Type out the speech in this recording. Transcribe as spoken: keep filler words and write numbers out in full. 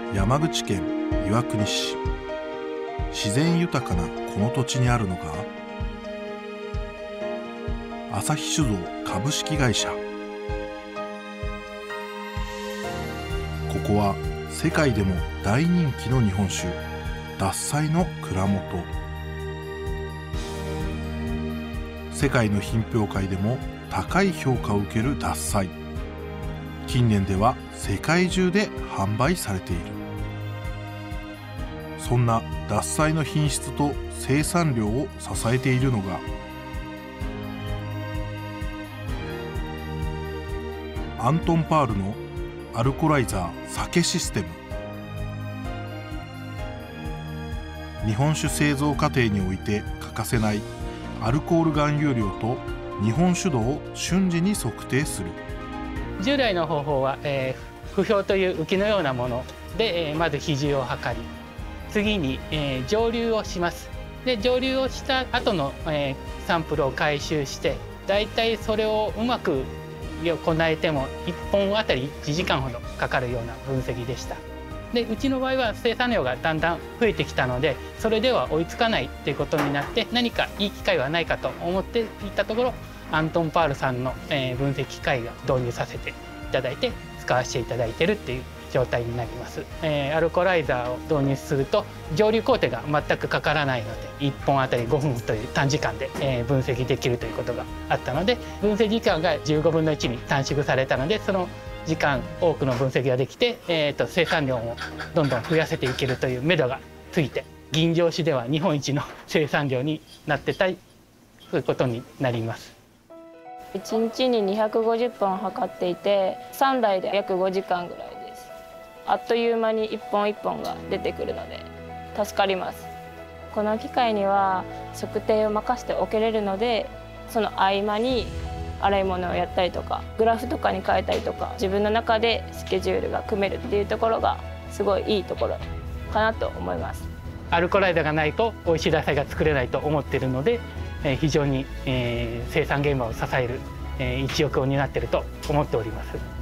山口県岩国市。自然豊かなこの土地にあるのが旭酒造株式会社。ここは世界でも大人気の日本酒獺祭の蔵元。世界の品評会でも高い評価を受ける獺祭。近年では世界中で販売されている。そんな獺祭の品質と生産量を支えているのがアントンパールのアルコライザー酒システム。日本酒製造過程において欠かせないアルコール含有量と日本酒度を瞬時に測定する。 従来の方法は、えー、浮氷という浮きのようなもので、えー、まず比重を測り、次に、えー、蒸留をします。で蒸留をした後の、えー、サンプルを回収して、だいたいそれをうまく行えてもいっぽんあたりいちじかんほどかかるような分析でした。でうちの場合は生産量がだんだん増えてきたので、それでは追いつかないっていうことになって、何かいい機械はないかと思っていったところ、アントンパールさんの分析機械が導入させていただいて使わせていただいているっていう状態になります。えー、アルコライザーを導入すると蒸留工程が全くかからないので、いっぽんあたりごふんという短時間で分析できるということがあったので、分析時間がじゅうごぶんのいちに短縮されたので、その時間多くの分析ができて、えー、と生産量もどんどん増やせていけるという目処がついて、吟醸酒では日本一の生産量になってたいということになります。 いちにちににひゃくごじゅっぽん測っていて、さんだいで約ごじかんぐらいです。あっという間に一本一本が出てくるので助かります。この機械には測定を任せておけれるので、その合間に洗い物をやったりとか、グラフとかに変えたりとか、自分の中でスケジュールが組めるっていうところがすごいいいところかなと思います。 アルコライザーがないと美味しい獺祭が作れないと思っているので、非常に生産現場を支える一翼を担っていると思っております。